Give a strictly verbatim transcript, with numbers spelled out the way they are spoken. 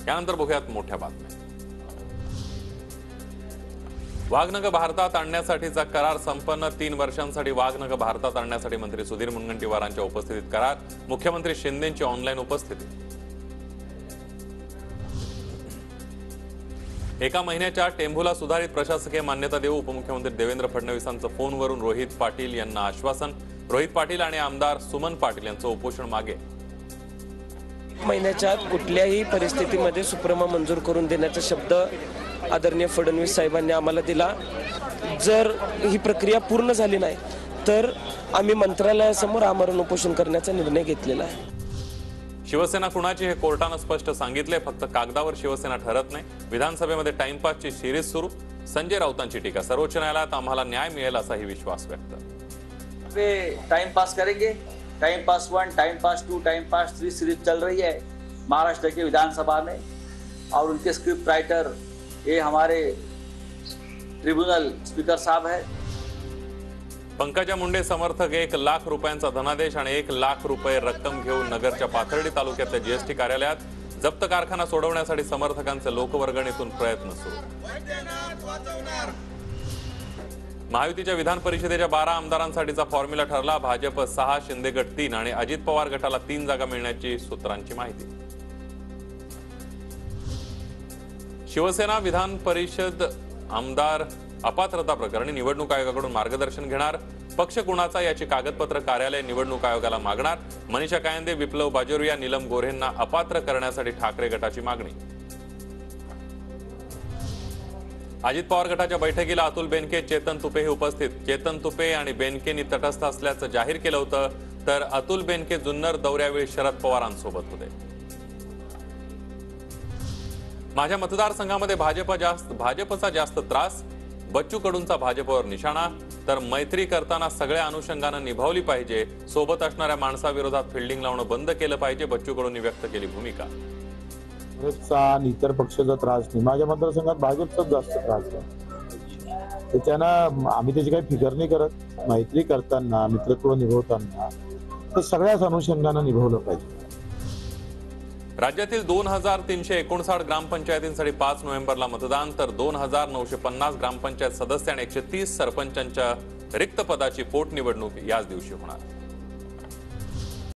यानंतर बघूयात मोठ्या बातम्या। वाघनख भारतात आणण्यासाठीचा करार संपन्न। तीन वर्षांसाठी वाघनख भारतात आणण्यासाठी मंत्री सुधीर मुनगंटीवारांच्या उपस्थितीत करार। मुख्यमंत्री शिंदेंची ऑनलाईन उपस्थिती। एका महिन्याच्या टेंभूला सुधारित प्रशासकीय मान्यता देऊ उपमुख्यमंत्री देवेंद्र फडणवीसांचं फोनवरून रोहित पाटील यांना आश्वासन। रोहित पाटील आणि आमदार सुमन पाटील यांचं उपोषण मागे। महिन्याच्या आत कुठल्याही परिस्थितीमध्ये सुप्रमा मंजूर करून देण्याचा शब्द आदरणीय फडणवीस साहेबांनी आम्हाला दिला। जर ही प्रक्रिया पूर्ण झाली नाही तर आम्ही मंत्रालयासमोर आमरण उपोषण करण्याचा निर्णय घेतलेला आहे। शिवसेना कुणाची हे कोर्टानं स्पष्ट सांगितले। फक्त कागदावर शिवसेना ठरत नाही। विधानसभेमध्ये टाइमपासची सिरीज सुरू। संजय राऊतांची टीका। सर्वोच्च न्यायालयात आम्हाला न्याय मिळेल असाही विश्वास व्यक्त। वे टाइम पास करेंगे। Time pass one, time pass two, time pass three series चल रही है महाराष्ट्र की विधानसभा में, और उनके स्क्रिप्ट राइटर ये हमारे ट्रिब्यूनल स्पीकर साहब है। पंकजा मुंडे समर्थक एक लाख रुपयांचा धनादेश आणि एक लाख रुपये रक्कम घेऊन नगरच्या पाथर्डी तालुक्यातल्या जीएसटी कार्यालयात। जप्त कारखाना सोडवण्यासाठी समर्थकांचे लोकवर्गणीतून प्रयत्न सुरू। महायुतीच्या विधान परिषदेच्या बारा आमदारांसाठीचा फॉर्म्युला ठरला। भाजप सहा, शिंदे गट तीन आणि अजित पवार गटाला तीन जागा मिळण्याची सूत्रांची माहिती। शिवसेना विधान परिषद आमदार अपात्रता प्रकरणी निवडणूक आयोगाकडून मार्गदर्शन घेणार। पक्ष कुणाचा याची कागदपत्र कार्यालय निवडणूक आयोगाला मागणार। मनीषा कायंदे, विप्लव बाजोरिया, नीलम गोऱ्हेंना अपात्र करण्यासाठी ठाकरे गटाची मागणी। अजित पवार गटाच्या बैठकीला अतुल बेनके, चेतन तुपे हे उपस्थित। चेतन तुपे आणि बेनकेंनी तटस्थ असल्याचं जाहीर केलं होतं, तर अतुल बेनके जुन्नर दौऱ्यावेळी शरद पवारांसोबत होते। माझ्या मतदारसंघामध्ये भाजप जास्त भाजपचा जास्त त्रास। बच्चू कडूंचा भाजपवर निशाणा। तर मैत्री करताना सगळ्या अनुषंगानं निभावली पाहिजे। सोबत असणाऱ्या माणसाविरोधात फिल्डिंग लावणं बंद केलं पाहिजे, बच्चू कडूंनी व्यक्त केली भूमिका। काँग्रेसचा आणि इतर पक्षाचा त्रास नाही, माझ्या मतदारसंघात भाजपचाच जास्त त्रास आहे। त्याच्यानं आम्ही त्याची काही फिकर नाही करत। मैत्री करताना, मित्रत्व निभवताना तर सगळ्याच अनुषंगानं निभवलं पाहिजे। राज्यातील दोन हजार तीनशे एकोणसाठ ग्रामपंचायतींसाठी पाच नोव्हेंबरला मतदान, तर दोन हजार नऊशे पन्नास ग्रामपंचायत सदस्य आणि एकशे तीस सरपंचांच्या रिक्त पदाची पोटनिवडणूक याच दिवशी होणार।